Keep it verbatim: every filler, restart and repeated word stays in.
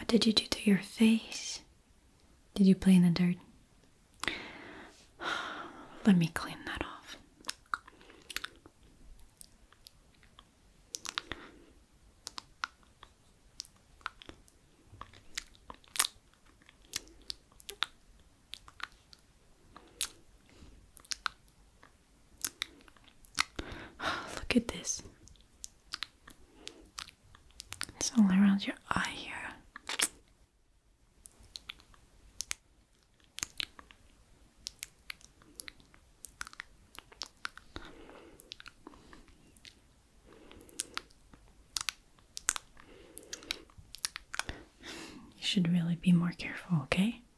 did you do to your face? Did you play in the dirt? Let me clean that off. Look at this. It's all around your eye here. You should really be more careful, okay?